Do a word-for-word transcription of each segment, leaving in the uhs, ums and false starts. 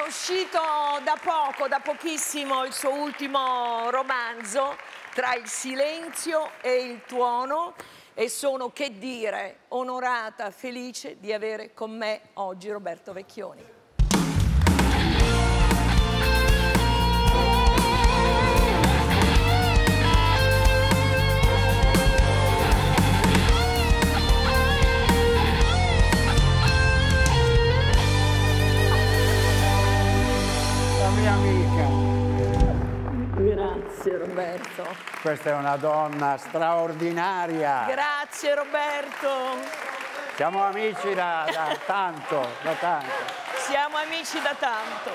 uscito da poco, da pochissimo, il suo ultimo romanzo, Tra il silenzio e il tuono, e sono, che dire, onorata, felice di avere con me oggi Roberto Vecchioni. Grazie Roberto. Questa è una donna straordinaria. Grazie Roberto. Siamo amici da, da tanto, da tanto. Siamo amici da tanto.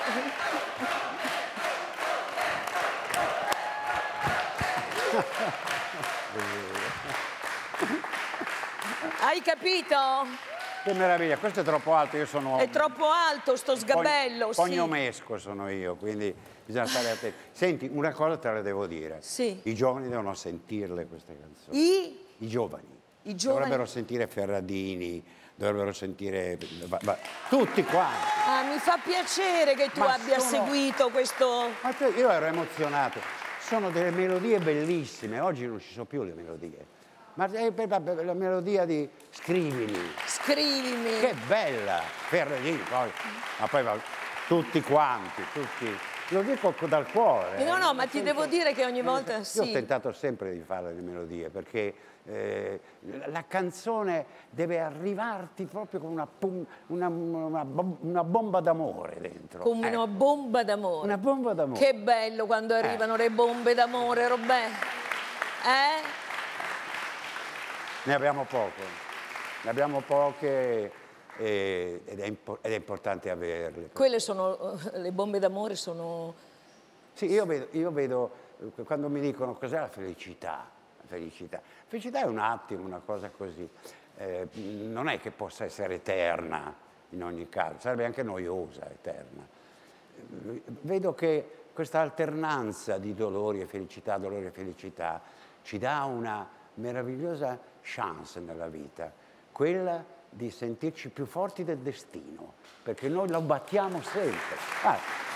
Hai capito? Che meraviglia, questo è troppo alto, io sono... È troppo alto sto sgabello, pogn sì. Pognomesco sono io, quindi bisogna stare attenti. Senti, una cosa te la devo dire. Sì. I giovani devono sentirle queste canzoni. I? I giovani. I giovani. Dovrebbero sentire Ferradini, dovrebbero sentire... tutti quanti. Ah, mi fa piacere che tu Ma abbia sono... seguito questo... Ma te, io ero emozionato. Sono delle melodie bellissime, oggi non ci sono più le melodie. Ma la melodia di Scrivimi. Scrivimi. Che bella! Ferradini, poi, ma poi va, tutti quanti, tutti. Lo dico dal cuore. No, no, ma ti devo dire che ogni volta Io sì. ho tentato sempre di fare le melodie, perché eh, la canzone deve arrivarti proprio con una, una, una, una bomba d'amore dentro. Come ecco. una bomba d'amore. Una bomba d'amore. Che bello quando arrivano eh. le bombe d'amore, Robè. Eh? Ne abbiamo poche, ne abbiamo poche e, ed, è ed è importante averle. Quelle sono, le bombe d'amore sono... Sì, io vedo, io vedo quando mi dicono cos'è la felicità, la felicità. La felicità è un attimo, una cosa così, eh, non è che possa essere eterna in ogni caso, sarebbe anche noiosa, eterna. Vedo che questa alternanza di dolori e felicità, dolori e felicità, ci dà una meravigliosa chance nella vita, quella di sentirci più forti del destino, perché noi lo battiamo sempre. Ah.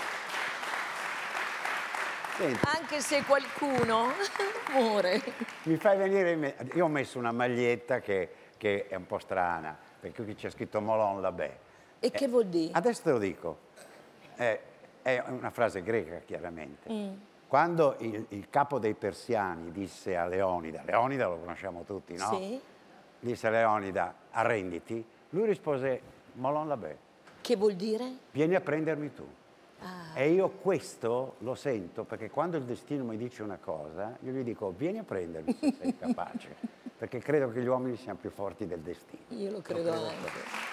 Anche se qualcuno muore. Mi fai venire in mente, io ho messo una maglietta che, che è un po' strana, perché qui c'è scritto Molon Labè. E eh, che vuol dire? Adesso te lo dico, è, è una frase greca chiaramente. Mm. Quando il, il capo dei Persiani disse a Leonida, Leonida lo conosciamo tutti, no? Sì. Disse a Leonida, arrenditi, lui rispose, Molon Labè. Che vuol dire? Vieni a prendermi tu. Ah. E io questo lo sento perché quando il destino mi dice una cosa, io gli dico, vieni a prendermi se sei capace, perché credo che gli uomini siano più forti del destino. Io lo credo, lo credo anche.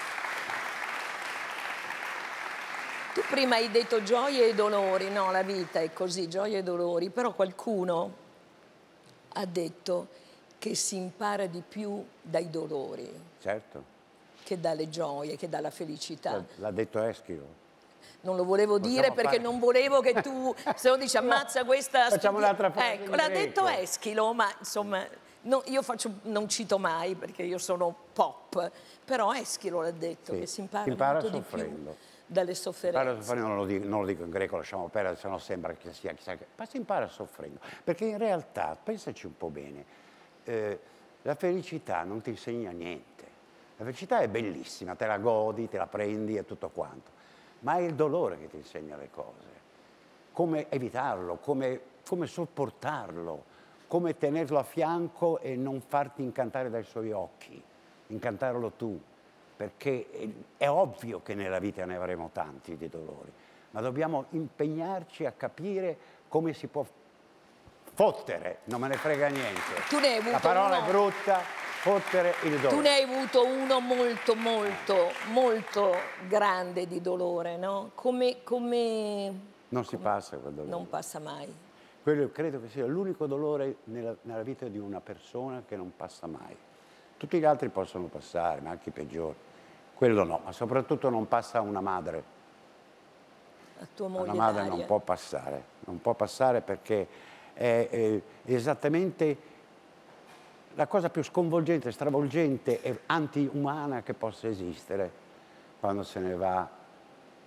Tu prima hai detto gioie e dolori, no, la vita è così, gioie e dolori, però qualcuno ha detto che si impara di più dai dolori. Certo. Che dalle gioie, che dalla felicità. L'ha detto Eschilo. Non lo volevo Possiamo dire perché fare... non volevo che tu, se no dici ammazza questa... Facciamo un'altra frase. Ecco, l'ha detto Eschilo, ma insomma, no, io faccio, non cito mai perché io sono pop, però Eschilo l'ha detto, sì, che si impara, si impara molto soffrendo. di più dalle sofferenze. Non lo, dico, non lo dico in greco, lasciamo perdere, se no sembra che sia chissà che... Ma si impara soffrendo, perché in realtà, pensaci un po' bene, eh, la felicità non ti insegna niente. La felicità è bellissima, te la godi, te la prendi e tutto quanto, ma è il dolore che ti insegna le cose. Come evitarlo, come, come sopportarlo, come tenerlo a fianco e non farti incantare dai suoi occhi, incantarlo tu. Perché è ovvio che nella vita ne avremo tanti di dolori, ma dobbiamo impegnarci a capire come si può fottere, non me ne frega niente. Tu ne hai avuto La parola uno... è brutta, fottere il dolore. Tu ne hai avuto uno molto, molto, molto grande di dolore, no? Come... come... Non si come... passa quel dolore. Non passa mai. Quello credo che sia l'unico dolore nella, nella vita di una persona che non passa mai. Tutti gli altri possono passare, ma anche i peggiori. Quello no, ma soprattutto non passa una madre. La tua moglie Una madre Daria. non può passare, non può passare perché è, è esattamente la cosa più sconvolgente, stravolgente e antiumana che possa esistere quando se ne va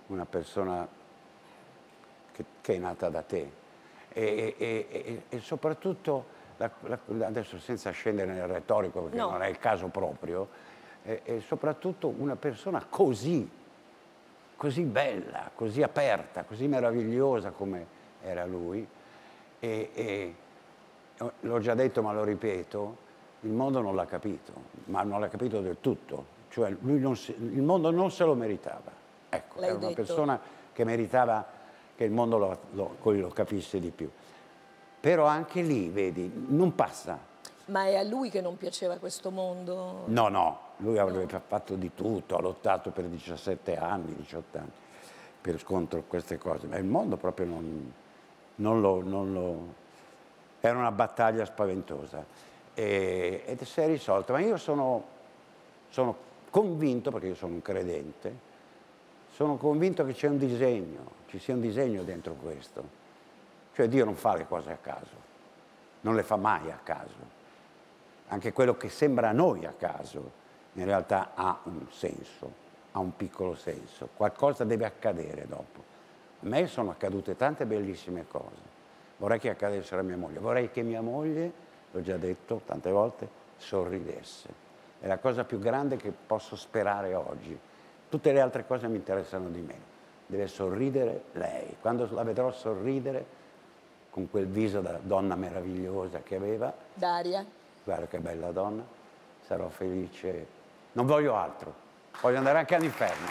una persona che, che è nata da te e, e, e, e soprattutto, la, la, adesso senza scendere nel retorico perché No. non è il caso proprio, e, e soprattutto una persona così, così bella, così aperta, così meravigliosa come era lui. E, e l'ho già detto ma lo ripeto, il mondo non l'ha capito, ma non l'ha capito del tutto, cioè lui non si, il mondo non se lo meritava, ecco, era una detto. persona che meritava che il mondo lo, lo, lo capisse di più, però anche lì, vedi, non passa. Ma è a lui che non piaceva questo mondo? No, no, lui avrebbe no. fatto di tutto, ha lottato per diciassette anni, diciotto anni, per contro queste cose, ma il mondo proprio non, non, lo, non lo... Era una battaglia spaventosa e, ed si è risolta, ma io sono, sono convinto, perché io sono un credente, sono convinto che c'è un disegno, ci sia un disegno dentro questo, cioè Dio non fa le cose a caso, non le fa mai a caso. Anche quello che sembra a noi a caso, in realtà ha un senso, ha un piccolo senso. Qualcosa deve accadere dopo. A me sono accadute tante bellissime cose. Vorrei che accadessero a mia moglie. Vorrei che mia moglie, l'ho già detto tante volte, sorridesse. È la cosa più grande che posso sperare oggi. Tutte le altre cose mi interessano di meno. Deve sorridere lei. Quando la vedrò sorridere, con quel viso da donna meravigliosa che aveva... Daria. Guarda che bella donna, sarò felice. Non voglio altro, voglio andare anche all'inferno.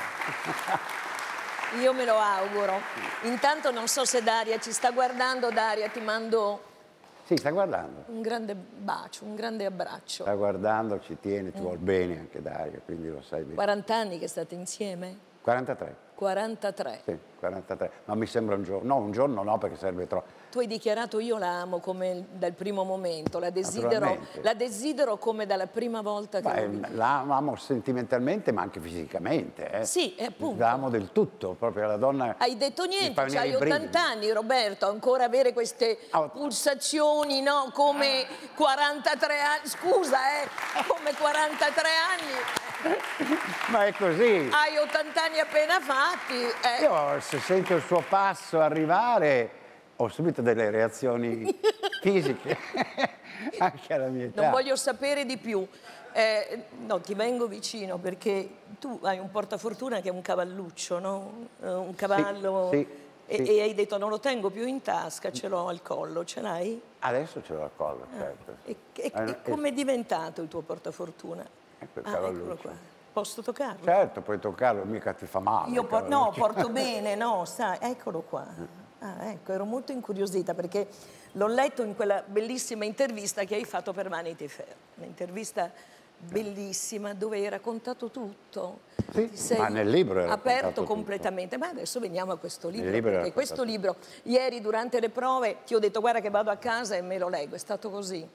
Io me lo auguro. Intanto non so se Daria ci sta guardando. Daria, ti mando... Sì, sta guardando. Un grande bacio, un grande abbraccio. Sta guardando, ci tiene, ti mm. vuol bene anche Daria, quindi lo sai bene. quaranta anni che state insieme? quarantatré. quarantatré. Sì, quarantatré. Ma mi sembra un giorno. No, un giorno no, perché sarebbe troppo. Tu hai dichiarato io la amo come dal primo momento, la desidero, la desidero come dalla prima volta che Beh, l'ho vista. La amo sentimentalmente ma anche fisicamente. Eh. Sì, appunto. La amo del tutto, proprio la donna. Hai detto niente, hai ottanta anni Roberto, ancora avere queste oh. pulsazioni, no? Come quarantatré anni, scusa eh, come quarantatré anni. Ma è così. Hai ottanta anni appena fatti. Eh. Io se sento il suo passo arrivare... ho subito delle reazioni fisiche, anche alla mia età. Non voglio sapere di più. Eh, no, ti vengo vicino perché tu hai un portafortuna che è un cavalluccio, no? Un cavallo. Sì, sì, e, sì. e hai detto non lo tengo più in tasca, ce l'ho al collo, ce l'hai? Adesso ce l'ho al collo, ah. certo. E, e, e come è diventato il tuo portafortuna? Ecco il ah, cavalluccio. Eccolo qua. Posso toccarlo? Certo, puoi toccarlo, mica ti fa male. Io por no, porto bene, no, sai, eccolo qua. Ah, ecco, ero molto incuriosita perché l'ho letto in quella bellissima intervista che hai fatto per Vanity Fair. Un'intervista bellissima dove hai raccontato tutto. Sì, Ti sei ma nel libro era aperto completamente. Tutto. Ma adesso veniamo a questo libro. libro perché questo libro, ieri durante le prove, ti ho detto guarda che vado a casa e me lo leggo. È stato così.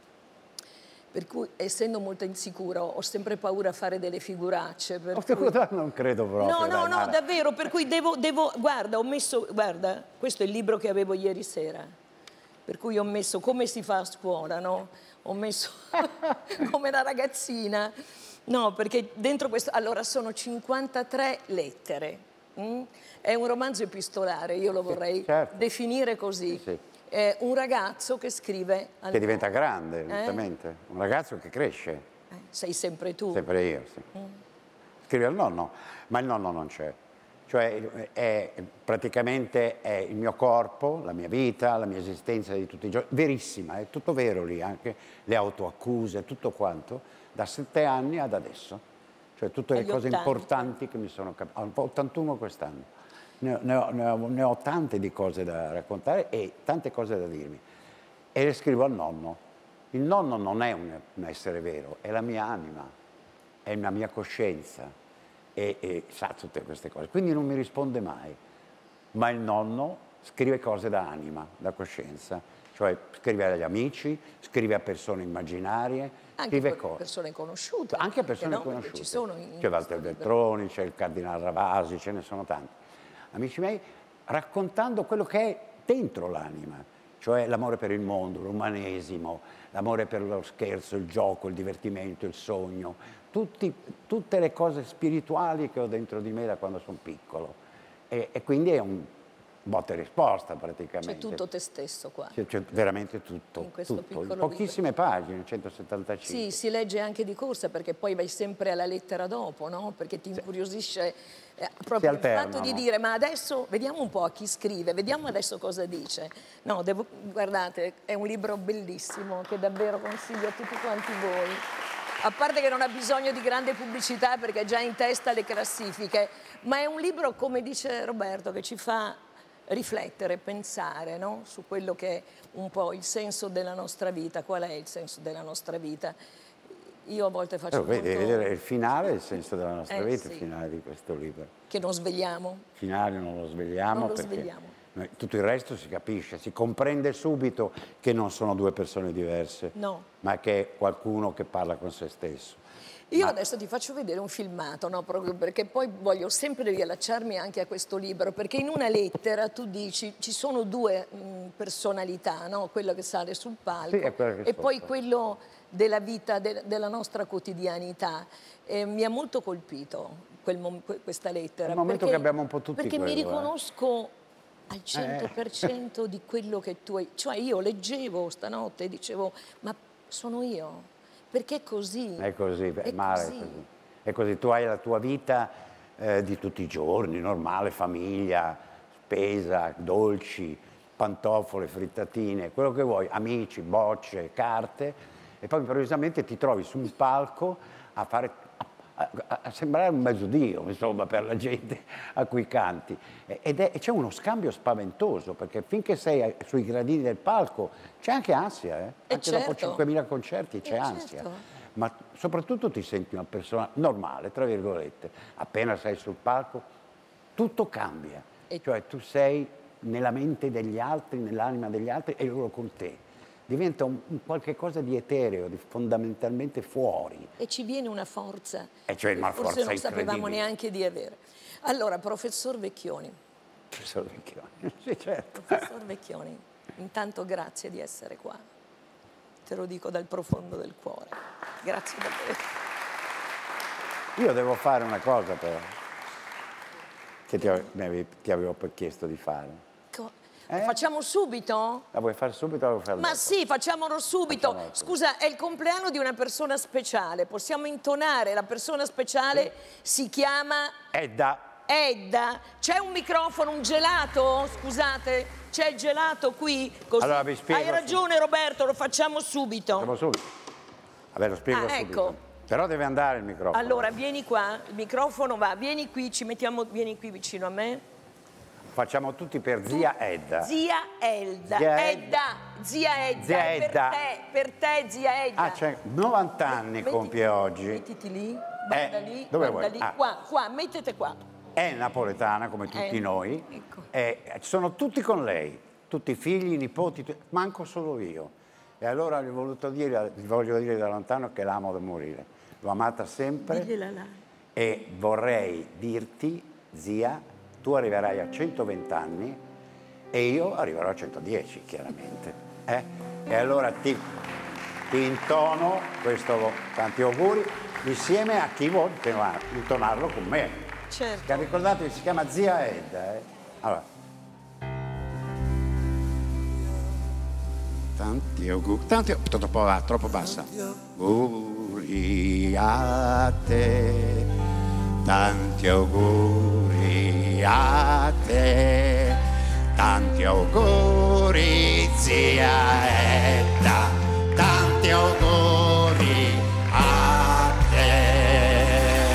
Per cui, essendo molto insicuro, ho sempre paura a fare delle figuracce. Per cui... Non credo proprio. No, no, dai, no, Mara. davvero, per cui devo, devo... Guarda, ho messo... Guarda, questo è il libro che avevo ieri sera. Per cui ho messo come si fa a scuola, no? Ho messo come una ragazzina. No, perché dentro questo... Allora, sono cinquantatré lettere. Mm? È un romanzo epistolare, io lo vorrei sì, certo. definire così. Sì, sì. È un ragazzo che scrive... Al... Che diventa grande, eh? lentamente. Un ragazzo che cresce. Eh, sei sempre tu. Sempre io, sì. Mm. Scrive al nonno, ma il nonno non c'è. Cioè, è, praticamente è il mio corpo, la mia vita, la mia esistenza di tutti i giorni. Verissima, è tutto vero lì, anche le autoaccuse, tutto quanto, da sette anni ad adesso. Cioè, tutte le Agli cose ottanta. importanti che mi sono capite. Ho ottantuno quest'anno. Ne ho, ne, ho, ne, ho, ne ho tante di cose da raccontare e tante cose da dirmi. E le scrivo al nonno. Il nonno non è un, un essere vero, è la mia anima, è la mia coscienza e, e sa tutte queste cose. Quindi non mi risponde mai. Ma il nonno scrive cose da anima, da coscienza. Cioè scrive agli amici, scrive a persone immaginarie, anche scrive a cose. persone conosciute. Anche a persone no? conosciute. Ci sono in c'è Walter Veltroni, c'è il Cardinal Ravasi, ce ne sono tanti. Amici miei, raccontando quello che è dentro l'anima, cioè l'amore per il mondo, l'umanesimo, l'amore per lo scherzo, il gioco, il divertimento, il sogno, tutti, tutte le cose spirituali che ho dentro di me da quando sono piccolo. E, e quindi è un botta e risposta praticamente. C'è tutto te stesso qua. C'è, c'è veramente tutto, In questo tutto. In piccolo pochissime libro. pagine, centosettantacinque. Sì, si legge anche di corsa perché poi vai sempre alla lettera dopo, no? Perché ti incuriosisce eh, proprio il fatto di dire ma adesso vediamo un po' a chi scrive, vediamo adesso cosa dice. No, devo, guardate, è un libro bellissimo che davvero consiglio a tutti quanti voi. A parte che non ha bisogno di grande pubblicità perché è già in testa alle classifiche, ma è un libro, come dice Roberto, che ci fa riflettere, pensare, no? Su quello che è un po' il senso della nostra vita. Qual è il senso della nostra vita? Io a volte faccio Però, vedi, molto... vedere il finale è il senso della nostra Eh, vita, sì. il finale di questo libro. Che non svegliamo. Il finale non lo svegliamo Non lo perché svegliamo. noi- tutto il resto si capisce, si comprende subito che non sono due persone diverse, No. ma che è qualcuno che parla con se stesso. Io Ma- adesso ti faccio vedere un filmato, no? Proprio perché poi voglio sempre riallacciarmi anche a questo libro, perché in una lettera tu dici ci sono due mh, personalità, no? Quello che sale sul palco Sì, è quello che e so poi fare. quello della vita, de- della nostra quotidianità. E mi ha molto colpito quel mom- que- questa lettera. È un momento perché- che abbiamo un po' tutti Perché mi quello, eh. riconosco al cento per cento di quello che tu hai... Cioè io leggevo stanotte e dicevo ma sono io. Perché è così. È così, È è male, è così. così. È così, tu hai la tua vita eh, di tutti i giorni, normale, famiglia, spesa, dolci, pantofole, frittatine, quello che vuoi, amici, bocce, carte, e poi improvvisamente ti trovi su un palco a fare... A, a- a sembrare un mezzodio, insomma, per la gente a cui canti. E- Ed è, e c'è uno scambio spaventoso, perché finché sei ai- sui gradini del palco c'è anche ansia, eh? E Anche dopo certo. cinquemila concerti c'è Eh, ansia. certo. Ma soprattutto ti senti una persona normale, tra virgolette. Appena sei sul palco, tutto cambia. E- Cioè tu sei nella mente degli altri, nell'anima degli altri e loro con te. Diventa un, un qualche cosa di etereo, di fondamentalmente fuori. E ci viene una forza E cioè una che forse forza non sapevamo incredibile. neanche di avere. Allora, professor Vecchioni, Professor Vecchioni. Sì, certo. professor Vecchioni, intanto grazie di essere qua. Te lo dico dal profondo del cuore. Grazie davvero. Io devo fare una cosa però, che ti, ave- mi avevi- ti avevo poi chiesto di fare. Co- Eh? Facciamo subito? La vuoi fare subito o la vuoi fare Ma dopo? sì, facciamolo subito. Facciamolo subito. Scusa, è il compleanno di una persona speciale. Possiamo intonare? La persona speciale si chiama Edda. Edda. C'è un microfono, un gelato? Scusate, c'è il gelato qui? Così. Allora, vi spiego Hai ragione Roberto, lo facciamo subito. Facciamo subito. Vabbè, lo spiego Ah, subito. ecco. Però deve andare il microfono. Allora, vieni qua, il microfono va, vieni qui, ci mettiamo, vieni qui vicino a me. Facciamo tutti per zia Edda. Zia Elda. Zia Edda. Zia Edda. Zia è Edda. Per te, per te, zia Edda. Ah, c'è novanta anni Mettiti- compie oggi. Mettiti lì, guarda Eh, lì, dove guarda vuoi? lì. Ah. Qua, qua, mettete qua. È napoletana come tutti Eh, noi. ecco. E sono tutti con lei. Tutti i figli, i nipoti, tu- manco solo io. E allora gli ho voluto dire, gli voglio dire da lontano che l'amo da morire. L'ho amata sempre. Digliela là. E vorrei dirti, zia, tu arriverai a centoventi anni e io arriverò a centodieci, chiaramente. eh? E allora ti, ti intono questo, tanti auguri, insieme a chi vuole intonarlo con me. Certo. Che ricordatevi, si chiama zia Edda. Eh? Allora. Tanti auguri, tanti, troppo, troppo bassa. Auguri a te, tanti auguri a te, tanti auguri zia Edda, tanti auguri a te.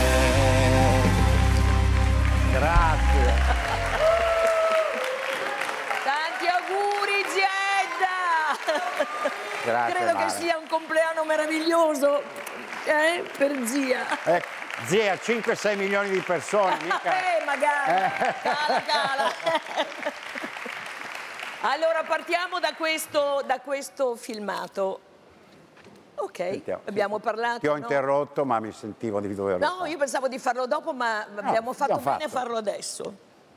Grazie. Tanti auguri, zia Edda! Grazie, Credo Mara. che sia un compleanno meraviglioso eh, per zia. Eh, zia, cinque sei milioni di persone, mica... Eh, magari. Cala, cala. Allora, partiamo da questo, da questo filmato. Ok, Sentiamo, abbiamo sì. parlato. Ti ho no? interrotto, ma mi sentivo di doverlo No, fare. io pensavo di farlo dopo, ma abbiamo fatto abbiamo bene a fatto. farlo adesso.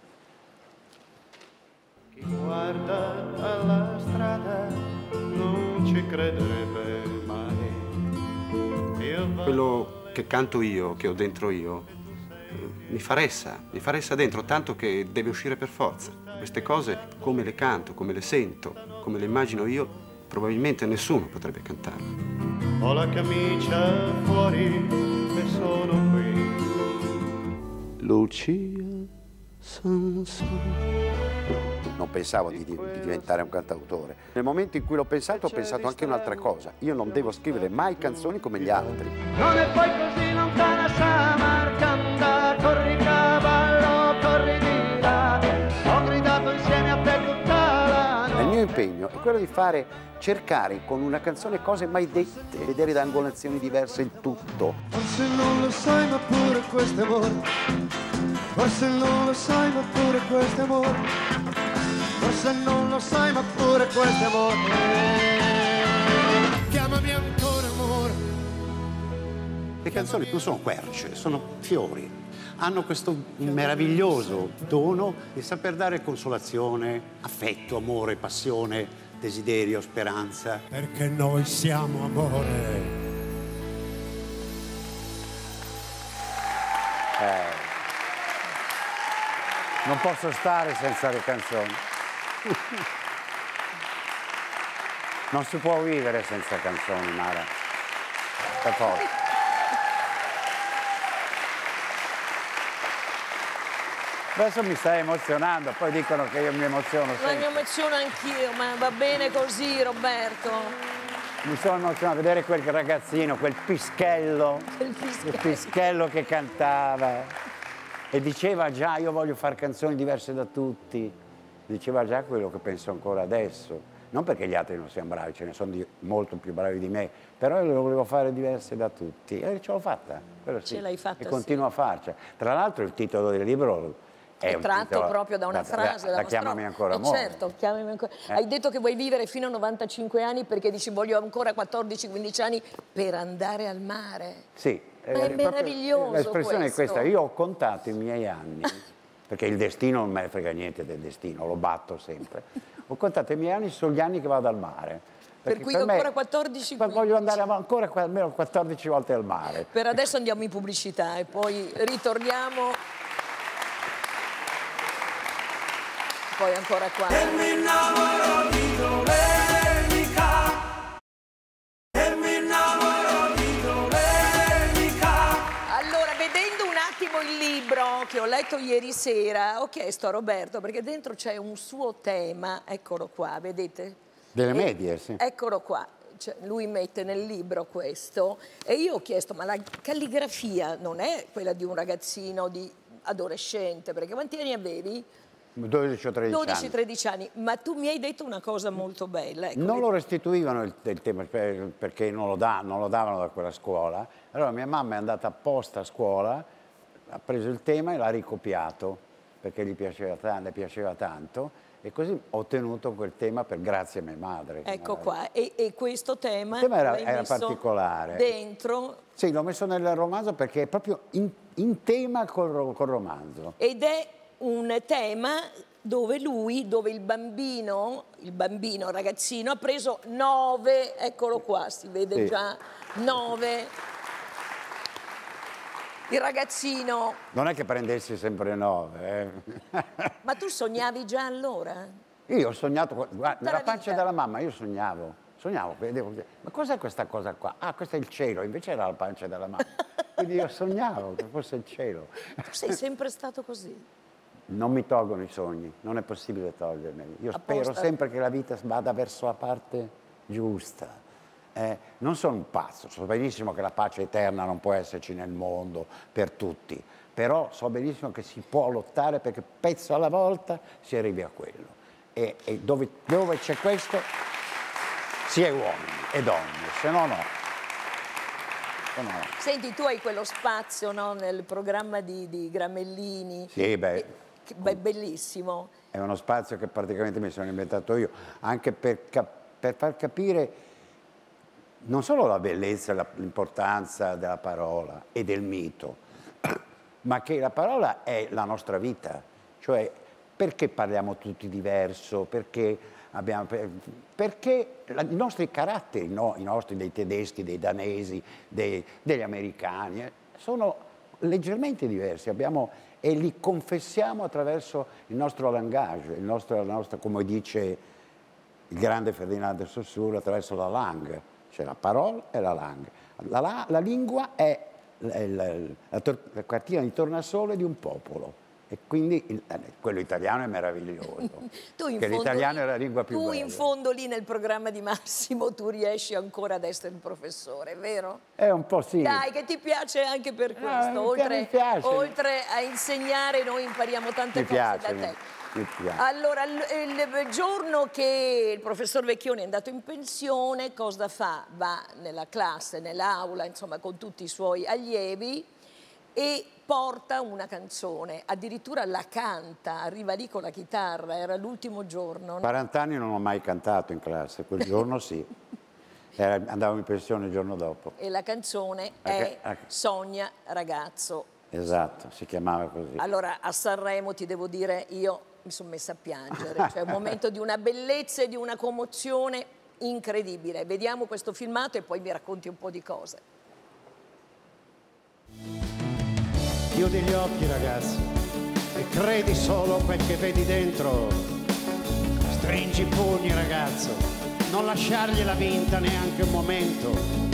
Chi guarda alla strada non ci crederebbe mai. Io Quello che canto io, che ho dentro io, eh, mi fa ressa, mi fa ressa dentro, tanto che deve uscire per forza. Queste cose, come le canto, come le sento, come le immagino io, probabilmente nessuno potrebbe cantarle. Ho la camicia fuori e sono qui. Lucia Sansone. Non pensavo di, di diventare un cantautore. Nel momento in cui l'ho pensato, ho pensato anche un'altra cosa. Io non devo scrivere mai canzoni come gli altri. Non è poi così lontana Samarcanda, corri cavallo, corri di là. Ho gridato insieme a te tutta la Il mio impegno è quello di fare, cercare con una canzone cose mai dette, vedere da angolazioni diverse il tutto. Forse non lo sai ma pure questo è amore. Forse non lo sai ma pure questo è amore. Forse non lo sai ma pure questo è amore. Chiamami ancora amore. Le canzoni non sono querce, sono fiori. Hanno questo meraviglioso dono di saper dare consolazione, affetto, amore, passione, desiderio, speranza. Perché noi siamo amore. Eh, non posso stare senza le canzoni. Non si può vivere senza canzoni, Mara. Per forza. Adesso mi stai emozionando, poi dicono che io mi emoziono Ma sempre. mi emoziono anch'io, ma va bene così, Roberto. Mi sono emozionato a vedere quel ragazzino, quel pischello, Quel pischello. il pischello che cantava e diceva già io voglio fare canzoni diverse da tutti, diceva già quello che penso ancora adesso, non perché gli altri non siano bravi, ce ne sono di, molto più bravi di me, però io le volevo fare diverse da tutti e ce l'ho fatta, quello sì. Ce l'hai fatta, e continuo sì. a farci. Tra l'altro il titolo del libro è, È un tratto titolo- proprio da una la- frase. La, da la una chiamami strofa. ancora Eh, amore. certo, chiamami ancora. Eh. Hai detto che vuoi vivere fino a novantacinque anni perché dici voglio ancora quattordici quindici anni per andare al mare. Sì, Ma è proprio- meraviglioso l'espressione è questo. questa, io ho contato i miei anni, perché il destino non me ne frega niente del destino, lo batto sempre. Ho contato i miei anni sugli anni che vado al mare. Per Perché cui me- ancora quattordici ma voglio andare ancora qua- almeno quattordici volte al mare. Per adesso andiamo in pubblicità e poi ritorniamo. Poi ancora qua. E mi innamoro di domenica. E mi innamoro di domenica. Allora, vedendo un attimo il libro che ho letto ieri sera, ho chiesto a Roberto, perché dentro c'è un suo tema, eccolo qua, vedete? Delle E- medie, sì. Eccolo qua. Cioè, lui mette nel libro questo e io ho chiesto, ma la calligrafia non è quella di un ragazzino di adolescente, perché quanti anni avevi? dodici o tredici dodici anni. tredici anni, ma tu mi hai detto una cosa molto bella. Ecco, Non le- lo restituivano il, il tema per- perché non lo, da- non lo davano da quella scuola. Allora mia mamma è andata apposta a scuola, ha preso il tema e l'ha ricopiato perché gli piaceva, ta- le piaceva tanto e così ho ottenuto quel tema per grazie a mia madre. Ecco qua, e, e questo tema, Il tema era- l'hai era messo particolare. dentro Sì, l'ho messo nel romanzo perché è proprio in, in tema col, ro- col romanzo. ed è un tema dove lui, dove il bambino, il bambino, il ragazzino ha preso nove, eccolo qua, si vede Sì. già, nove. Il ragazzino, Non è che prendessi sempre nove. eh. ma tu sognavi già allora? Io ho sognato, guarda, Tutta la nella pancia vita. della mamma io sognavo, sognavo, vedevo, ma cos'è questa cosa qua? Ah, questo è il cielo, invece era la pancia della mamma. Quindi io sognavo che fosse il cielo. Tu sei sempre stato così. Non mi tolgono i sogni, non è possibile togliermeli. Io Apposta. spero sempre che la vita vada verso la parte giusta. Eh, non sono un pazzo, so benissimo che la pace eterna non può esserci nel mondo per tutti, però so benissimo che si può lottare perché pezzo alla volta si arrivi a quello. E, e dove, dove c'è questo si è uomini e donne, se no no. Se no, no. Senti, tu hai quello spazio, no, nel programma di, di Gramellini. Sì, beh. Che- che- beh, bellissimo. È uno spazio che praticamente mi sono inventato io, anche per, cap- per far capire non solo la bellezza e la- l'importanza della parola e del mito, ma che la parola è la nostra vita, cioè perché parliamo tutti diverso, perché, abbiamo, per- perché la- i nostri caratteri, no, i nostri dei tedeschi, dei danesi, dei- degli americani, eh, sono leggermente diversi, abbiamo, e li confessiamo attraverso il nostro langage, il nostro, la nostra, come dice il grande Ferdinando Saussure, attraverso la langue, c'è la parola e la langue. La, la, la lingua è la, la, la, la cartina di tornasole di un popolo. E quindi il, quello italiano è meraviglioso, tu in che fondo, l'italiano è la lingua più tu bella. in fondo lì nel programma di Massimo tu riesci ancora ad essere il professore, vero? È un po' sì. Dai, che ti piace anche per questo, No, oltre, mi piace. oltre a insegnare noi impariamo tante Mi cose piace, da te. mi, mi piace. Allora, il, il giorno che il professor Vecchioni è andato in pensione, cosa fa? Va nella classe, nell'aula, insomma, con tutti i suoi allievi e porta una canzone, addirittura la canta, arriva lì con la chitarra, era l'ultimo giorno. No? quaranta anni non ho mai cantato in classe, quel giorno sì. Era, andavo in pensione il giorno dopo. E la canzone Okay, è okay. Sogna ragazzo. Esatto, si chiamava così. Allora a Sanremo ti devo dire, io mi sono messa a piangere, cioè un momento di una bellezza e di una commozione incredibile. Vediamo questo filmato e poi mi racconti un po' di cose. Chiudi gli occhi, ragazzi, e credi solo a quel che vedi dentro. Stringi i pugni, ragazzo, non lasciargliela vinta neanche un momento.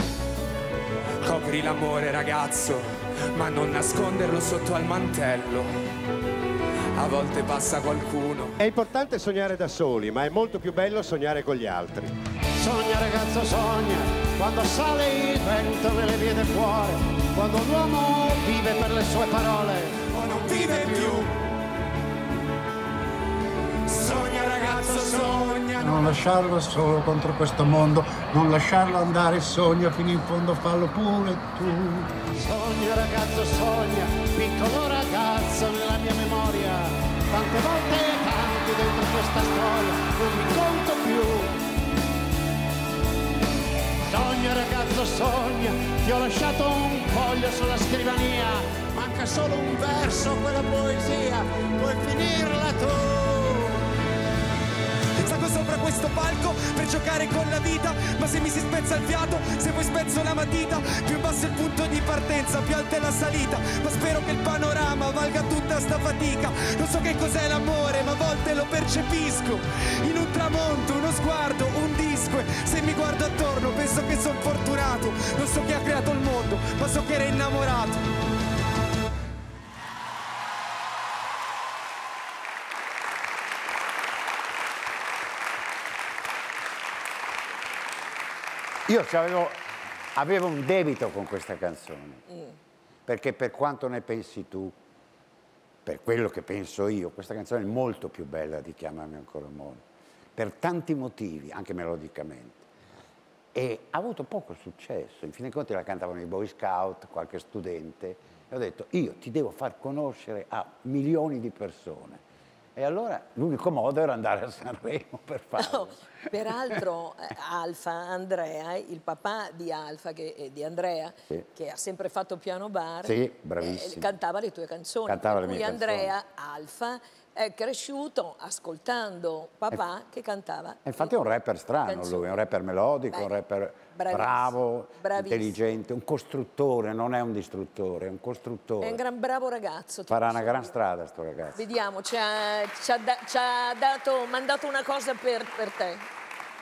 Copri l'amore ragazzo, ma non nasconderlo sotto al mantello. A volte passa qualcuno. È importante sognare da soli, ma è molto più bello sognare con gli altri. Sogna, ragazzo, sogna, quando sale il vento nelle vie del cuore, quando l'uomo vive per le sue parole O non vive più. Sogna ragazzo, sogna. Non lasciarlo solo contro questo mondo, non lasciarlo andare, sogna fino in fondo, fallo pure tu. Sogna, ragazzo, sogna, piccolo ragazzo nella mia memoria, tante volte tanti dentro questa storia, non mi conto più. Sogna, ragazzo, sogna, ti ho lasciato un foglio sulla scrivania, manca solo un verso, quella poesia, puoi finirla tu. Salgo sopra questo palco per giocare con la vita, ma se mi si spezza il fiato, se poi spezzo la matita, più in basso è il punto di partenza, più alta è la salita, ma spero che il panorama valga tutta sta fatica. Non so che cos'è l'amore, ma a volte lo percepisco in un tramonto, uno sguardo, un disco, e se mi guardo attorno penso che sono fortunato. Non so chi ha creato il mondo, ma so che era innamorato. Io avevo, avevo un debito con questa canzone, mm. perché per quanto ne pensi tu, per quello che penso io, questa canzone è molto più bella di Chiamami ancora amore, per tanti motivi, anche melodicamente. E ha avuto poco successo, in fin dei conti la cantavano i Boy Scout, qualche studente, e ho detto io ti devo far conoscere a milioni di persone. E allora l'unico modo era andare a Sanremo per farlo. No, peraltro eh, Alfa, Andrea, il papà di Alfa, che, eh, di Andrea, sì. che ha sempre fatto piano bar, sì, bravissimo. Eh, cantava le tue canzoni. Cantava per le cui mie Andrea, Alfa, è cresciuto ascoltando papà e, che cantava. E infatti è un rapper strano canzoni. Lui, è un rapper melodico, Beh, un rapper bravissimo, bravo, bravissimo. intelligente, un costruttore, non è un distruttore, è un costruttore. È un gran bravo ragazzo. Farà una gran strada sto ragazzo. Vediamo, ci ha, ci ha, da, ci ha dato, mandato una cosa per, per te.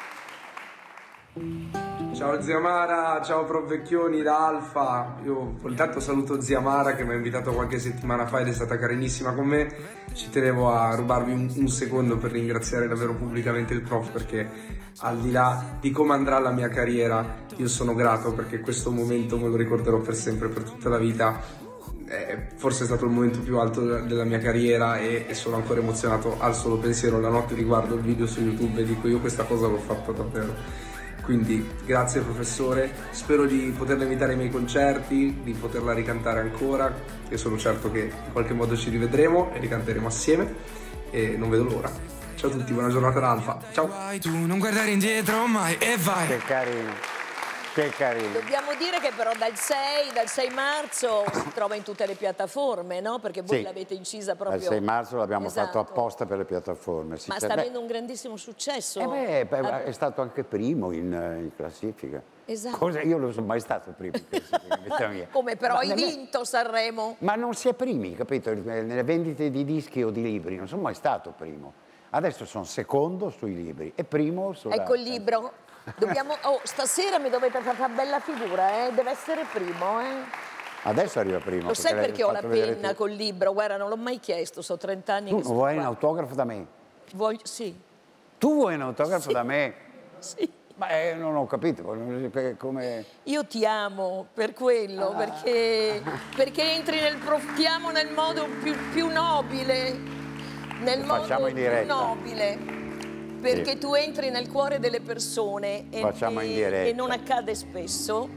Ciao zia Mara, ciao Prof Vecchioni da Alfa. Io intanto saluto zia Mara che mi ha invitato qualche settimana fa ed è stata carinissima con me. Ci tenevo a rubarvi un, un secondo per ringraziare davvero pubblicamente il prof, perché al di là di come andrà la mia carriera io sono grato, perché questo momento me lo ricorderò per sempre, per tutta la vita. Eh, forse è stato il momento più alto della, della mia carriera e, e sono ancora emozionato al solo pensiero. La notte riguardo il video su YouTube e dico io questa cosa l'ho fatta davvero. Quindi grazie professore, spero di poterla invitare ai miei concerti, di poterla ricantare ancora, io sono certo che in qualche modo ci rivedremo e ricanteremo assieme e non vedo l'ora. Ciao a tutti, buona giornata da Alfa, ciao! Vai tu, non guardare indietro mai e vai! Che carino, Che carino. Dobbiamo dire che però dal sei, dal sei marzo si trova in tutte le piattaforme, no? Perché voi Sì. l'avete incisa proprio... Il sei marzo l'abbiamo Esatto. fatto apposta per le piattaforme. Sì, Ma cioè, sta beh, avendo un grandissimo successo. eh beh, beh, Ah, è stato anche primo in, in classifica. Esatto. Cosa, io non sono mai stato primo in classifica in vita mia. Come però Ma hai nemmeno- vinto Sanremo. Ma non si è primi, capito? Nelle vendite di dischi o di libri non sono mai stato primo. Adesso sono secondo sui libri e primo sulla... Ecco il libro. Dobbiamo... Oh, stasera mi dovete fare una bella figura, eh? Deve essere primo, eh? Adesso arriva primo. Lo sai l'hai perché ho la fatto vedere penna tu. col libro? Guarda, non l'ho mai chiesto, sono trent'anni Tu che non sono vuoi qua. un autografo da me? Voglio... Sì, Tu vuoi un autografo Sì. da me? sì. Ma eh, non ho capito come... Io ti amo per quello, perché, perché entri nel prof... ti amo nel modo più, più nobile, nel Lo modo facciamo in più diretta. nobile, perché Sì. tu entri nel cuore delle persone e, Facciamo in e- diretta. e non accade spesso.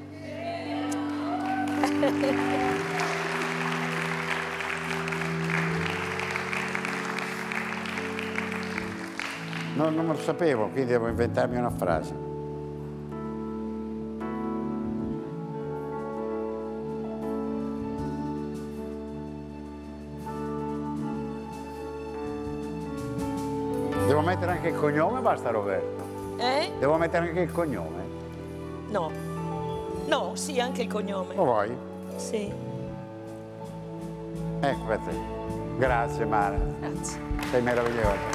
Non, non lo sapevo, quindi devo inventarmi una frase. Devo mettere anche il cognome o basta Roberto? Eh? Devo mettere anche il cognome? No. No, sì, anche il cognome. Lo vuoi? Sì, Ecco a te. Grazie Mara, grazie. sei meravigliosa.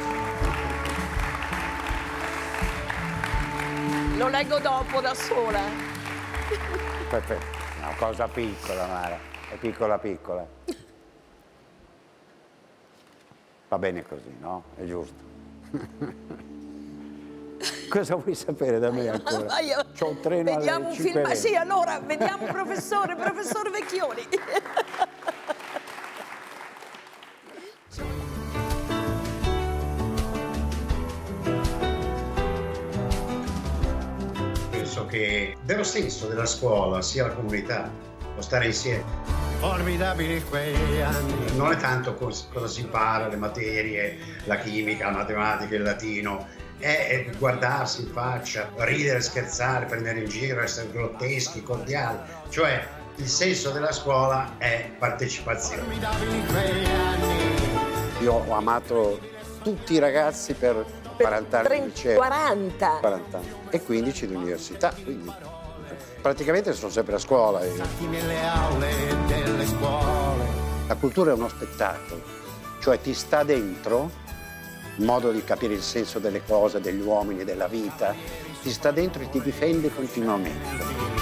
Lo leggo dopo da sola. Perfetto. Una cosa piccola Mara, è piccola piccola. Va bene così, no? È giusto. Cosa vuoi sapere da me ancora? Ma io- C'ho un treno Vediamo alle un cinque film. e venti. Sì, allora, vediamo professore, professor Vecchioni. Penso che il vero senso della scuola sia la comunità, lo stare insieme. Formidabili quegli anni. Non è tanto cos- cosa si impara, le materie, la chimica, la matematica, il latino, è, è guardarsi in faccia, ridere, scherzare, prendere in giro, essere grotteschi, cordiali. Cioè il senso della scuola è partecipazione. Formidabili quegli anni. Io ho amato tutti i ragazzi per quaranta anni di trenta, liceo. quaranta. quaranta anni. E quindici di università, quindi praticamente sono sempre a scuola. e- Nelle aule delle scuole. La cultura è uno spettacolo, cioè ti sta dentro, il modo di capire il senso delle cose, degli uomini, della vita, ti sta dentro e ti difende continuamente.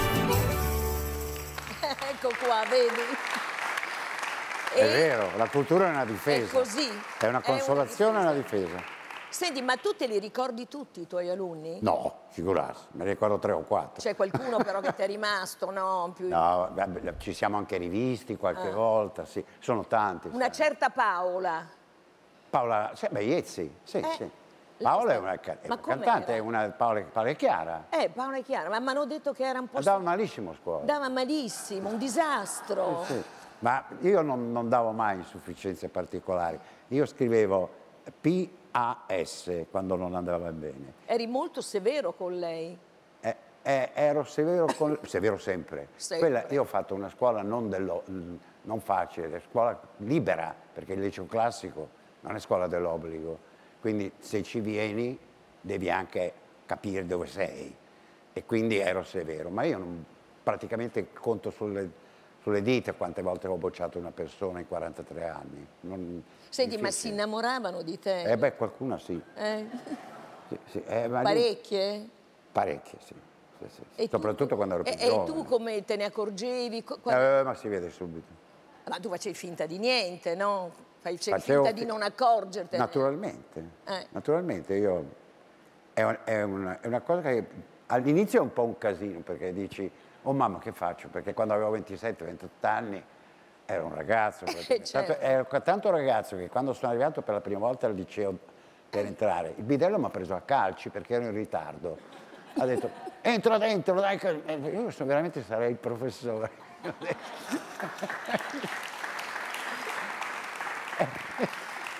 Ecco qua, vedi? È E- vero, la cultura è una difesa. È così. È una È una consolazione e una difesa. difesa. Senti, ma tu te li ricordi tutti i tuoi alunni? No, figurarsi, me ne ricordo tre o quattro. C'è qualcuno però che ti è rimasto, no? Più... No, vabbè, ci siamo anche rivisti qualche volta, sì, sono tanti. Una sai. certa Paola. Paola, sì, beh, Iezzi, sì, Eh, sì. lei Paola è sta- una, ca- è Ma una com'era? cantante, è una Paola, Paola è Chiara. Eh, Paola è chiara, ma mi hanno detto che era un po'... Andava malissimo a scuola. Andava malissimo, un disastro. Sì, ma io non, non davo mai insufficienze particolari. Io scrivevo P A S quando non andava bene. Eri molto severo con lei. Eh, eh, ero severo, con, severo sempre. Sempre. Quella- io ho fatto una scuola non, dello- non facile, scuola libera, perché il liceo classico non è scuola dell'obbligo. Quindi se ci vieni devi anche capire dove sei. E quindi ero severo. Ma io non, praticamente conto sulle, sulle dita quante volte ho bocciato una persona in quarantatré anni. Non- Senti, ma si difficile. innamoravano di te? Eh beh, qualcuna sì. Eh? Sì, sì, eh, ma lì- Parecchie? Parecchie, sì. Sì, sì, sì. E tu- Soprattutto quando ero più e, e giovane. tu come te ne accorgevi? Co- quando- Eh, ma si vede subito. Ma tu facevi finta di niente, no? Facevi Facevo finta di fi- non accorgertene. Naturalmente, Eh. naturalmente io è, un- è una, è una cosa che all'inizio è un po' un casino perché dici oh mamma che faccio? Perché quando avevo ventisette ventotto anni ero un ragazzo, praticamente. certo. tanto, ero tanto ragazzo che quando sono arrivato per la prima volta al liceo per entrare, il bidello mi ha preso a calci perché ero in ritardo. Ha detto entra dentro, dai, che-" eh, io sono- veramente sarei il professore.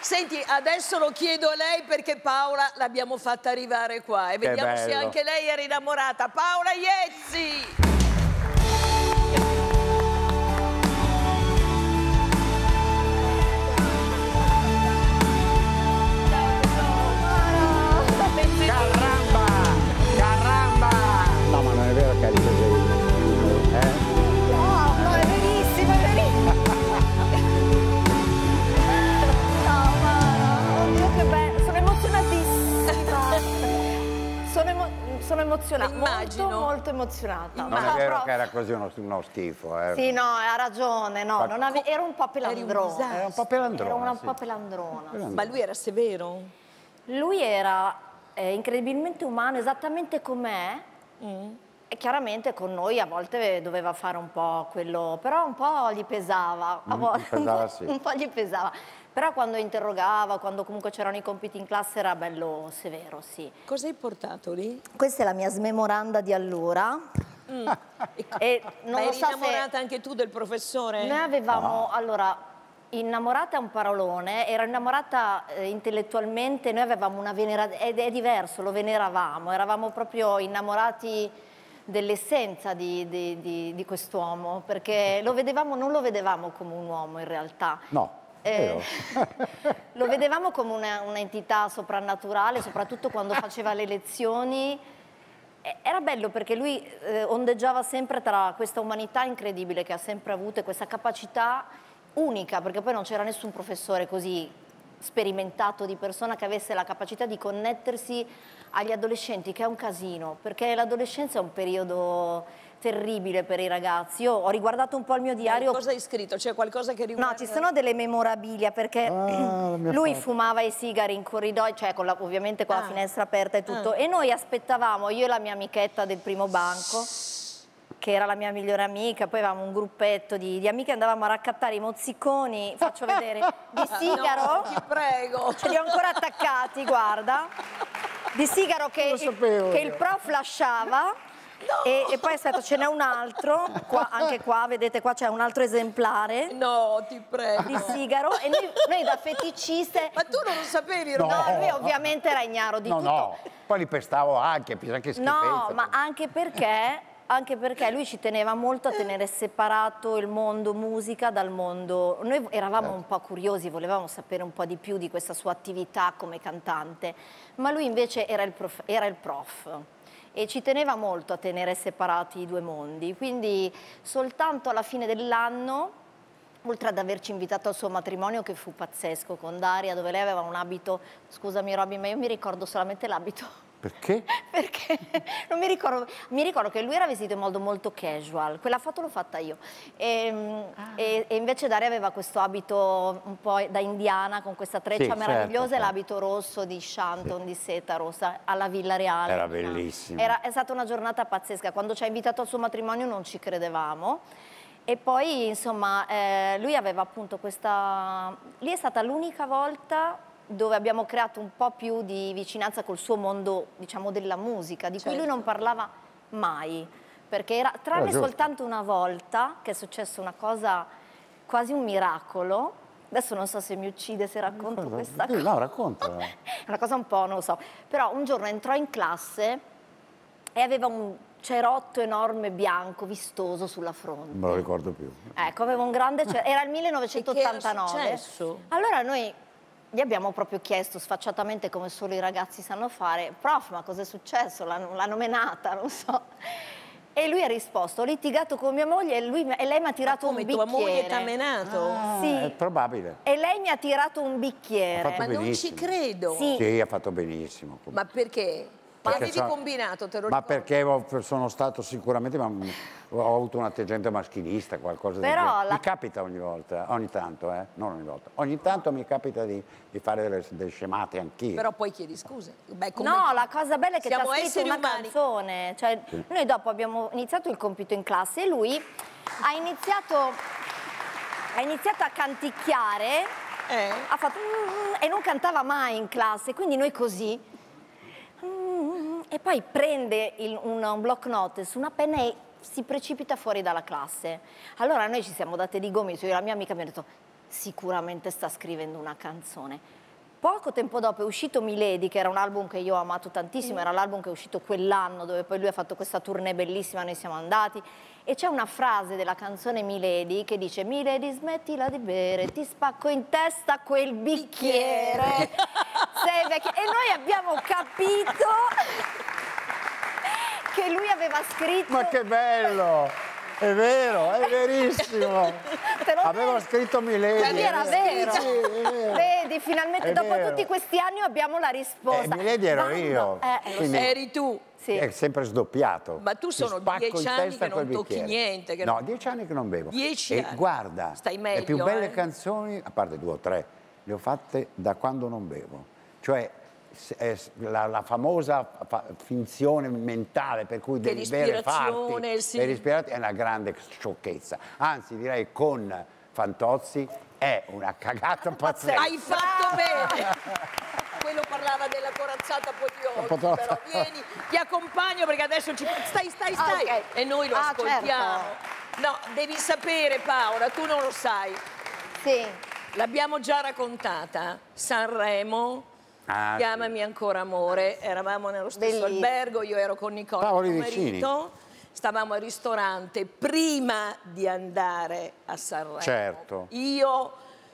Senti, adesso lo chiedo a lei perché Paola l'abbiamo fatta arrivare qua e Che vediamo se bello. anche lei era innamorata. Paola Iezzi! Caramba! Caramba! No, ma non è vero che hai ripreso eh? No, no, è verissimo, è verissimo. No, Mara, oddio che bello, sono emozionatissima. Sono, emo sono emozionata, Immagino. molto, molto emozionata. Non Ma è vero prof- che era così uno, uno schifo, eh. Sì, no, ha ragione, no, Ma non ave- ero un po' pelandrona. Era un po' pelandrona. Era un sì. po' pelandrona. Ma lui era severo? Lui era eh, incredibilmente umano, esattamente com'è. E chiaramente con noi a volte doveva fare un po' quello, però un po' gli pesava, a Mm, volte pesava, un, po', sì. un po' gli pesava. Però quando interrogava, quando comunque c'erano i compiti in classe era bello severo, sì. Cosa hai portato lì? Questa è la mia smemoranda di allora. Mm. E Ma non lo eri so innamorata se... anche tu del professore? Noi avevamo, allora, innamorata è un parolone, ero innamorata eh, intellettualmente, noi avevamo una venerazione, ed è diverso, lo veneravamo, eravamo proprio innamorati dell'essenza di, di, di, di quest'uomo, perché lo vedevamo, non lo vedevamo come un uomo in realtà. No. Eh, lo vedevamo come una- un'entità soprannaturale, soprattutto quando faceva le lezioni. E- Era bello perché lui eh, ondeggiava sempre tra questa umanità incredibile che ha sempre avuto e questa capacità unica, perché poi non c'era nessun professore così sperimentato di persona che avesse la capacità di connettersi agli adolescenti, che è un casino, perché l'adolescenza è un periodo terribile per i ragazzi. Io ho riguardato un po' il mio diario. Cosa hai scritto? C'è qualcosa che riguarda... No, ci sono delle memorabilia perché Ah, mia lui foto. fumava i sigari in corridoio, cioè con la- ovviamente con la Ah. finestra aperta e tutto, e noi aspettavamo, io e la mia amichetta del primo banco, che era la mia migliore amica, poi avevamo un gruppetto di, di amiche, andavamo a raccattare i mozziconi, faccio vedere, di sigaro, No, ti prego. ce li ho ancora attaccati, guarda, di sigaro che, lo sapevo che io. il prof lasciava. E, e poi aspetta, ce n'è un altro, qua, anche qua, vedete qua c'è un altro esemplare No, ti prego. di sigaro e noi, noi da feticiste... Ma tu non lo sapevi, No. Roberto? No, lui ovviamente era ignaro di No, tutto. no. Poi li pestavo anche, pensa che schifezza. No, ma anche perché, anche perché lui ci teneva molto a tenere separato il mondo musica dal mondo... Noi eravamo un po' curiosi, volevamo sapere un po' di più di questa sua attività come cantante, ma lui invece era il prof. Era il prof. E ci teneva molto a tenere separati i due mondi, quindi soltanto alla fine dell'anno, oltre ad averci invitato al suo matrimonio che fu pazzesco con Daria, dove lei aveva un abito, scusami Robby, ma io mi ricordo solamente l'abito. Perché? Perché non mi ricordo, mi ricordo che lui era vestito in modo molto casual, quella foto l'ho fatta io, e, e- e invece Daria aveva questo abito un po' da indiana con questa treccia Sì, meravigliosa certo, e l'abito rosso di Shanton, di seta rossa, alla Villa Reale. Era bellissimo. Era, è stata una giornata pazzesca, quando ci ha invitato al suo matrimonio non ci credevamo. E poi insomma eh, lui aveva appunto questa, lì è stata l'unica volta dove abbiamo creato un po' più di vicinanza col suo mondo, diciamo, della musica, di cui lui Certo. non parlava mai, perché era, tranne giusto. soltanto una volta, che è successa una cosa, quasi un miracolo, adesso non so se mi uccide se racconto Cosa? questa Sì, cosa, no, racconta. è una cosa un po', non lo so, però un giorno entrò in classe e aveva un cerotto enorme bianco, vistoso sulla fronte. Non me lo ricordo più. Ecco, aveva un grande... cer- Era il millenovecentottantanove. E che era successo? Allora noi gli abbiamo proprio chiesto sfacciatamente, come solo i ragazzi sanno fare, prof, ma cosa è successo? L'hanno l'hanno menata, non so. E lui ha risposto, ho litigato con mia moglie e, lui, e lei mi ha tirato Come un tua bicchiere. moglie t'ha menato? Ah, Sì. È probabile. E lei mi ha tirato un bicchiere. Ha fatto Ma non ci benissimo. credo. Sì. Sì, ha fatto benissimo. Ma perché? Che Perché avevi so- combinato, te lo Ma ricordi? perché ho- sono stato sicuramente, ma ho avuto un atteggiamento maschilista, qualcosa del Però genere. la- Mi capita ogni volta, ogni tanto, eh? Non ogni volta. Ogni tanto mi capita di, di fare delle, delle scemate anch'io. Però poi chiedi scuse. Beh, come- No, la cosa bella è che ci ha Siamo scritto esseri una umani. canzone. Cioè, noi dopo abbiamo iniziato il compito in classe e lui ha iniziato, ha iniziato a canticchiare, Eh? ha fatto "Mm", e non cantava mai in classe, quindi noi così. "Mm", e poi prende il- un, un block notes, una penna e si precipita fuori dalla classe. Allora noi ci siamo date di gomito, io e la mia amica mi ha detto sicuramente sta scrivendo una canzone. Poco tempo dopo è uscito Milady, che era un album che io ho amato tantissimo, era l'album che è uscito quell'anno, dove poi lui ha fatto questa tournée bellissima, noi siamo andati, e c'è una frase della canzone Milady che dice: Milady, smettila di bere, ti spacco in testa quel bicchiere. Sei vecchia. E noi abbiamo capito che lui aveva scritto... Ma che bello! È vero, è verissimo. Avevo scritto Milady. Quindi era vero. Sì, è vero. Vedi, finalmente È dopo vero. tutti questi anni abbiamo la risposta. Eh, Milady ero Vanno- io. Eh, Quindi- Eri tu. sì. È sempre sdoppiato. Ma tu Ti sono spacco in dieci anni testa che non quel tocchi bicchiere. niente, che No, non- dieci anni che non bevo. Dieci e anni. guarda, Stai le meglio, più belle eh? canzoni, a parte due o tre, le ho fatte da quando non bevo. Cioè s- è s- la, la famosa fa- finzione mentale per cui Che devi bere l'ispirazione, farti sì. per ispirarti è una grande sciocchezza. Anzi, direi con Fantozzi è una cagata pazzesca. Hai fatto bene. Quello parlava della corazzata Potiochi, Potiochi. però vieni, ti accompagno perché adesso ci... Stai, stai, stai. Ah, ok. E noi lo Ah, ascoltiamo. certo. No, devi sapere Paola, tu non lo sai. Sì. L'abbiamo già raccontata. Sanremo, Ah, chiamami ancora amore. Eravamo nello stesso Bellissimo. albergo, io ero con Nicola, Stavano mio vicini. marito. Stavamo al ristorante prima di andare a Sanremo. Certo. Io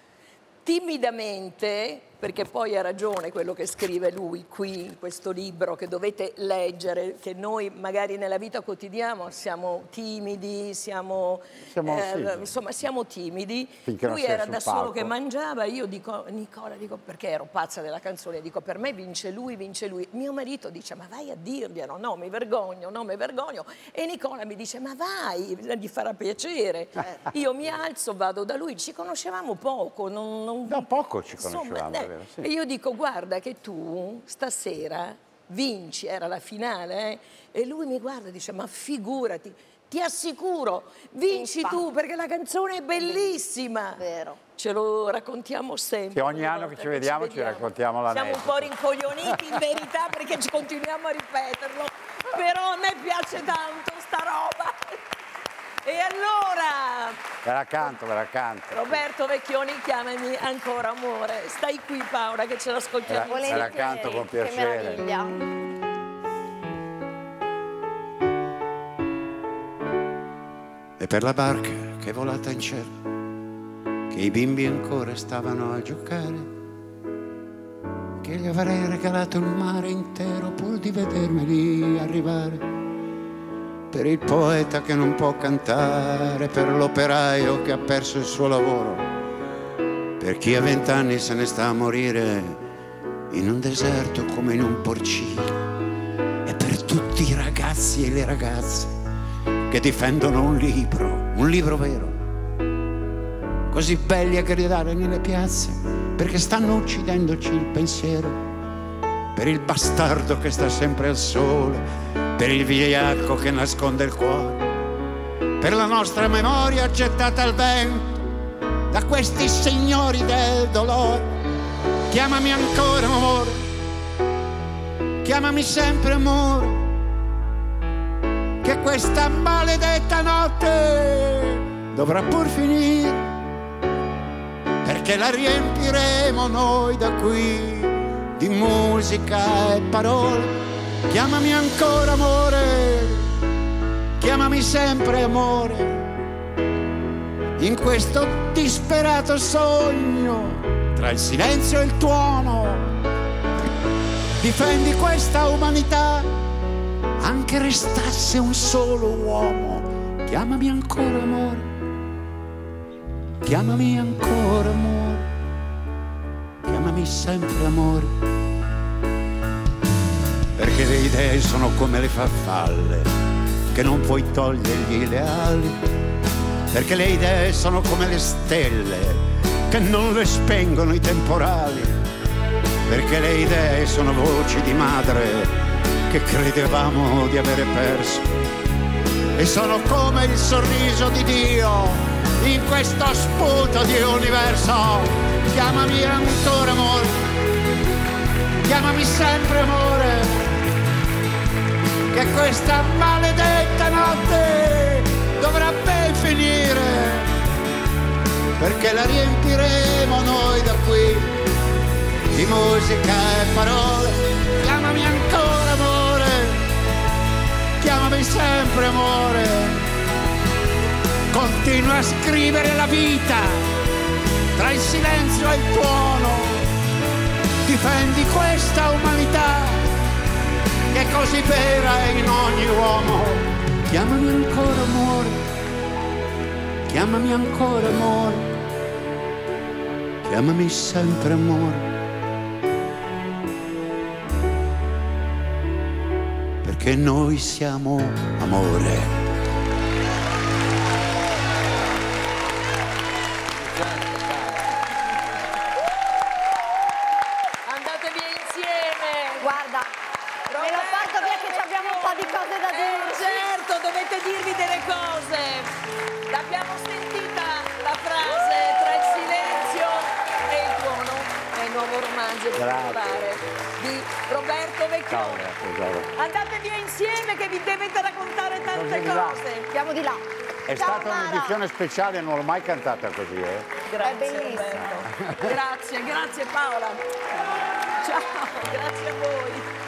timidamente, perché poi ha ragione quello che scrive lui qui in questo libro che dovete leggere, che noi magari nella vita quotidiana siamo timidi, siamo, Siamo- eh, sì, sì. insomma siamo timidi. Finché non Lui sei era sul da solo palco. che mangiava, io dico Nicola, dico perché ero pazza della canzone, dico per me vince lui, vince lui. Mio marito dice ma vai a dirglielo, no mi vergogno, no mi vergogno, e Nicola mi dice ma vai, gli farà piacere. Io mi alzo, vado da lui, ci conoscevamo poco, non, non- Da poco ci insomma, conoscevamo, eh, è vero, sì. e io dico guarda che tu stasera vinci, era la finale, eh, e lui mi guarda e dice ma figurati, ti assicuro, vinci Infatti. tu perché la canzone è bellissima. Vero. Ce lo raccontiamo sempre. Sì, ogni anno che ci vediamo ci raccontiamo l'aneddoto. Siamo un po' rincoglioniti in verità perché ci continuiamo a ripeterlo, però a me piace tanto sta roba. E allora, Ve la canto, ve la canto. Roberto Vecchioni, chiamami ancora amore. Stai qui Paola che ce l'ascoltiamo. Me la canto con Che piacere. meraviglia. E per la barca che è volata in cielo, che i bimbi ancora stavano a giocare, che gli avrei regalato il mare intero pur di vedermeli arrivare. Per il poeta che non può cantare, per l'operaio che ha perso il suo lavoro, per chi a vent'anni se ne sta a morire in un deserto come in un porcino, e per tutti i ragazzi e le ragazze che difendono un libro, un libro vero, così belli a gridare nelle piazze perché stanno uccidendoci il pensiero, per il bastardo che sta sempre al sole, per il vigliacco che nasconde il cuore, per la nostra memoria gettata al vento da questi signori del dolore. Chiamami ancora amore, chiamami sempre amore, che questa maledetta notte dovrà pur finire, perché la riempiremo noi da qui di musica e parole. Chiamami ancora amore, chiamami sempre amore, in questo disperato sogno tra il silenzio e il tuono. Difendi questa umanità, anche restasse un solo uomo. Chiamami ancora amore, chiamami ancora amore, chiamami sempre amore. Perché le idee sono come le farfalle che non puoi togliergli le ali, perché le idee sono come le stelle che non le spengono i temporali, perché le idee sono voci di madre che credevamo di avere perso, e sono come il sorriso di Dio in questo sputo di universo. Chiamami ancora amore, chiamami sempre amore, che questa maledetta notte dovrà ben finire, perché la riempiremo noi da qui di musica e parole. Chiamami ancora amore, chiamami sempre amore, continua a scrivere la vita tra il silenzio e il tuono, difendi questa umanità che è così vera in ogni uomo. Chiamami ancora amore, chiamami ancora amore, chiamami sempre amore, perché noi siamo amore. Guarda, me lo porto via che abbiamo un po' di cose da dire. Eh, certo, dovete dirvi delle cose. L'abbiamo sentita la frase tra il silenzio e il tuono. È il nuovo romanzo particolare di Roberto Vecchioni. Andate via insieme che vi dovete raccontare tante cose. Andiamo di là. È Ciao, stata Mara. un'edizione speciale, non l'ho mai cantata così, eh. Grazie, È bellissimo. Roberto. Grazie, grazie Paola. Ciao, grazie a voi.